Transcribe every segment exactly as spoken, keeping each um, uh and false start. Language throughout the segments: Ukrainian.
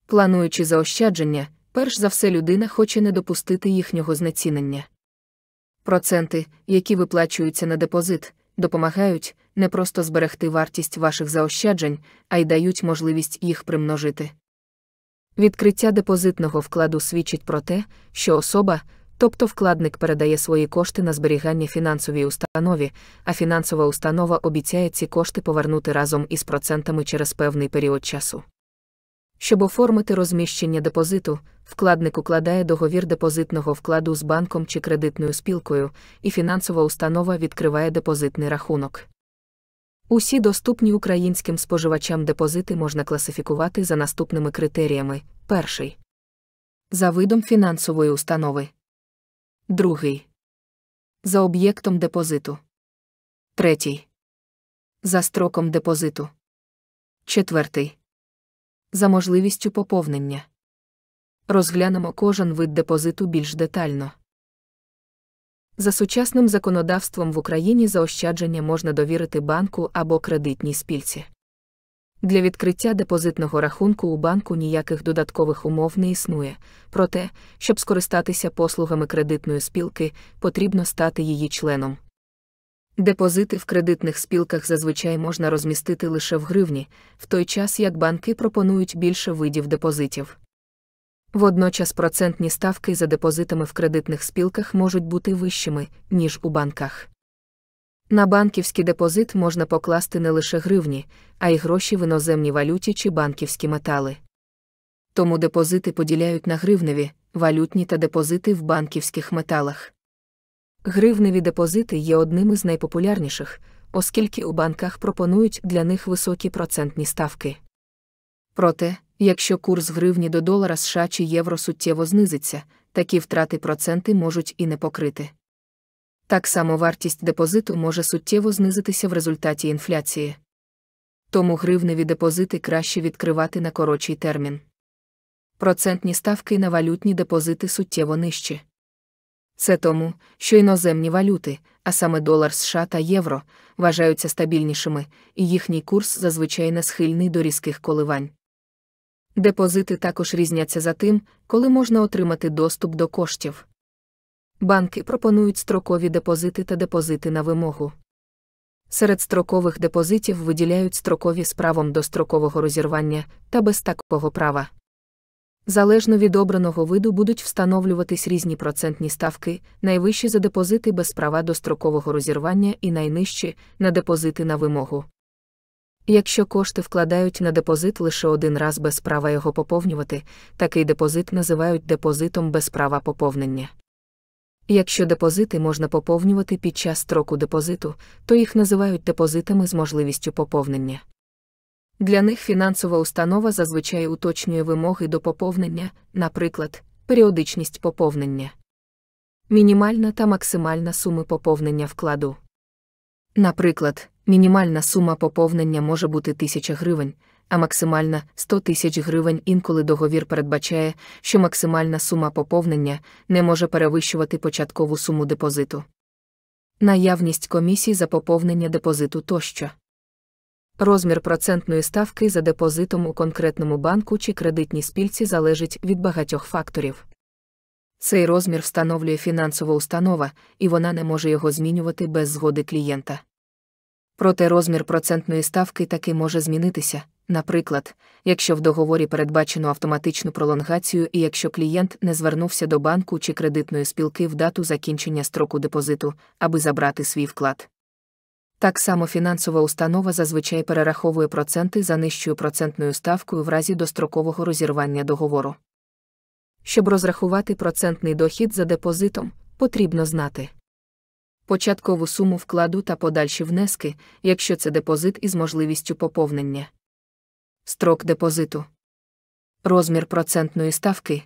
Плануючи заощадження, перш за все людина хоче не допустити їхнього знецінення. Проценти, які виплачуються на депозит, допомагають не просто зберегти вартість ваших заощаджень, а й дають можливість їх примножити. Відкриття депозитного вкладу свідчить про те, що особа, тобто вкладник, передає свої кошти на зберігання фінансовій установі, а фінансова установа обіцяє ці кошти повернути разом із процентами через певний період часу. Щоб оформити розміщення депозиту, вкладник укладає договір депозитного вкладу з банком чи кредитною спілкою, і фінансова установа відкриває депозитний рахунок. Усі доступні українським споживачам депозити можна класифікувати за наступними критеріями. Перший. За видом фінансової установи. Другий. За об'єктом депозиту. Третій. За строком депозиту. Четвертий. За можливістю поповнення. Розглянемо кожен вид депозиту більш детально. За сучасним законодавством в Україні заощадження можна довірити банку або кредитній спілці. Для відкриття депозитного рахунку у банку ніяких додаткових умов не існує, проте, щоб скористатися послугами кредитної спілки, потрібно стати її членом. Депозити в кредитних спілках зазвичай можна розмістити лише в гривні, в той час як банки пропонують більше видів депозитів. Водночас процентні ставки за депозитами в кредитних спілках можуть бути вищими, ніж у банках. На банківський депозит можна покласти не лише гривні, а й гроші в іноземній валюті чи банківські метали. Тому депозити поділяють на гривневі, валютні та депозити в банківських металах. Гривневі депозити є одним із найпопулярніших, оскільки у банках пропонують для них високі процентні ставки. Проте, якщо курс гривні до долара США чи євро суттєво знизиться, такі втрати проценти можуть і не покрити. Так само вартість депозиту може суттєво знизитися в результаті інфляції. Тому гривневі депозити краще відкривати на коротший термін. Процентні ставки на валютні депозити суттєво нижчі. Це тому, що іноземні валюти, а саме долар США та євро, вважаються стабільнішими, і їхній курс зазвичай не схильний до різких коливань. Депозити також різняться за тим, коли можна отримати доступ до коштів. Банки пропонують строкові депозити та депозити на вимогу. Серед строкових депозитів виділяють строкові з правом до строкового розірвання та без такого права. Залежно від обраного виду будуть встановлюватись різні процентні ставки, найвищі за депозити без права до строкового розірвання і найнижчі – на депозити на вимогу. Якщо кошти вкладають на депозит лише один раз без права його поповнювати, такий депозит називають депозитом без права поповнення. Якщо депозити можна поповнювати під час строку депозиту, то їх називають депозитами з можливістю поповнення. Для них фінансова установа зазвичай уточнює вимоги до поповнення, наприклад, періодичність поповнення. Мінімальна та максимальна суми поповнення вкладу. Наприклад, мінімальна сума поповнення може бути тисяча гривень, а максимальна – сто тисяч гривень. Інколи договір передбачає, що максимальна сума поповнення не може перевищувати початкову суму депозиту. Наявність комісій за поповнення депозиту тощо. Розмір процентної ставки за депозитом у конкретному банку чи кредитній спілці залежить від багатьох факторів. Цей розмір встановлює фінансова установа, і вона не може його змінювати без згоди клієнта. Проте розмір процентної ставки таки може змінитися, наприклад, якщо в договорі передбачено автоматичну пролонгацію і якщо клієнт не звернувся до банку чи кредитної спілки в дату закінчення строку депозиту, аби забрати свій вклад. Так само фінансова установа зазвичай перераховує проценти за нижчою процентною ставкою в разі дострокового розірвання договору. Щоб розрахувати процентний дохід за депозитом, потрібно знати початкову суму вкладу та подальші внески, якщо це депозит із можливістю поповнення. Строк депозиту. Розмір процентної ставки.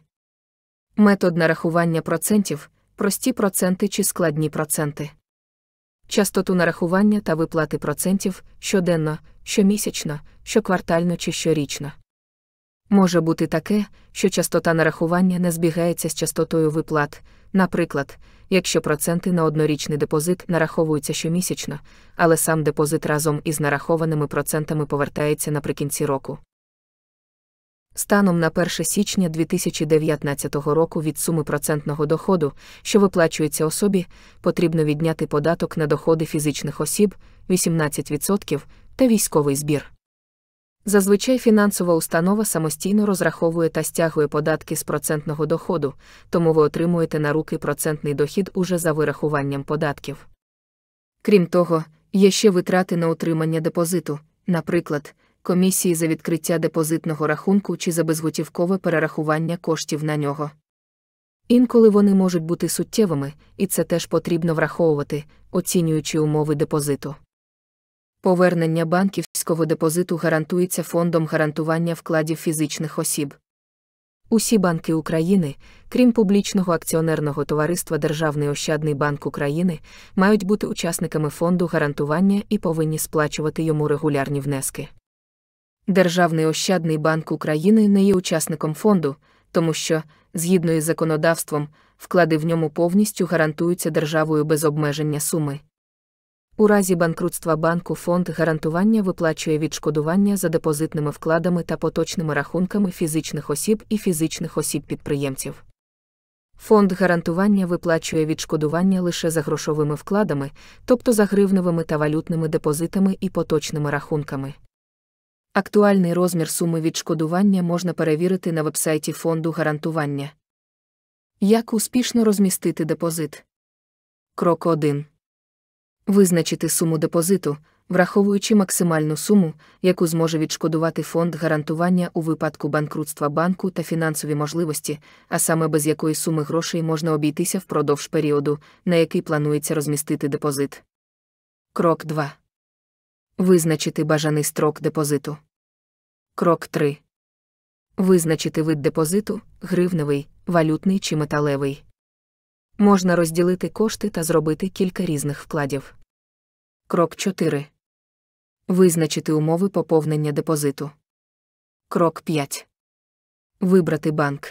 Метод нарахування процентів, прості проценти чи складні проценти. Частоту нарахування та виплати процентів щоденно, щомісячно, щоквартально чи щорічно. Може бути таке, що частота нарахування не збігається з частотою виплат, наприклад, якщо проценти на однорічний депозит нараховуються щомісячно, але сам депозит разом із нарахованими процентами повертається наприкінці року. Станом на перше січня дві тисячі дев'ятнадцятого року від суми процентного доходу, що виплачується особі, потрібно відняти податок на доходи фізичних осіб вісімнадцять відсотків та військовий збір. Зазвичай фінансова установа самостійно розраховує та стягує податки з процентного доходу, тому ви отримуєте на руки процентний дохід уже за вирахуванням податків. Крім того, є ще витрати на утримання депозиту, наприклад, комісії за відкриття депозитного рахунку чи за безготівкове перерахування коштів на нього. Інколи вони можуть бути суттєвими, і це теж потрібно враховувати, оцінюючи умови депозиту. Повернення банківського депозиту гарантується Фондом гарантування вкладів фізичних осіб. Усі банки України, крім публічного акціонерного товариства Державний ощадний банк України, мають бути учасниками Фонду гарантування і повинні сплачувати йому регулярні внески. Державний ощадний банк України не є учасником фонду, тому що, згідно із законодавством, вклади в ньому повністю гарантуються державою без обмеження суми. У разі банкрутства банку Фонд гарантування виплачує відшкодування за депозитними вкладами та поточними рахунками фізичних осіб і фізичних осіб-підприємців. Фонд гарантування виплачує відшкодування лише за грошовими вкладами, тобто за гривневими та валютними депозитами і поточними рахунками. Актуальний розмір суми відшкодування можна перевірити на вебсайті Фонду гарантування. Як успішно розмістити депозит? Крок один. Визначити суму депозиту, враховуючи максимальну суму, яку зможе відшкодувати Фонд гарантування у випадку банкрутства банку та фінансові можливості, а саме без якої суми грошей можна обійтися впродовж періоду, на який планується розмістити депозит. Крок два. Визначити бажаний строк депозиту. Крок три. Визначити вид депозиту – гривневий, валютний чи металевий. Можна розділити кошти та зробити кілька різних вкладів. Крок чотири. Визначити умови поповнення депозиту. Крок п'ять. Вибрати банк.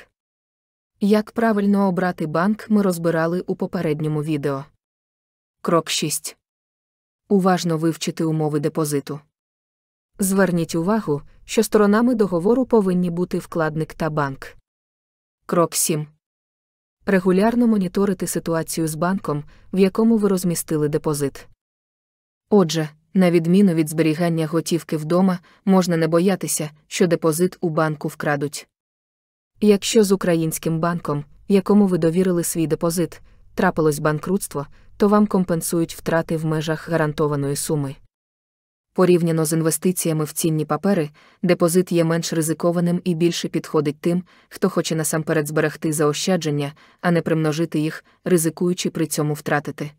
Як правильно обрати банк, ми розбирали у попередньому відео. Крок шість. Уважно вивчити умови депозиту. Зверніть увагу, що сторонами договору повинні бути вкладник та банк. Крок сім. Регулярно моніторити ситуацію з банком, в якому ви розмістили депозит. Отже, на відміну від зберігання готівки вдома, можна не боятися, що депозит у банку вкрадуть. Якщо з українським банком, якому ви довірили свій депозит, трапилось банкрутство, то вам компенсують втрати в межах гарантованої суми. Порівняно з інвестиціями в цінні папери, депозит є менш ризикованим і більше підходить тим, хто хоче насамперед зберегти заощадження, а не примножити їх, ризикуючи при цьому втратити.